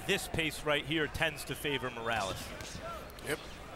this pace right here tends to favor Morales. Yep.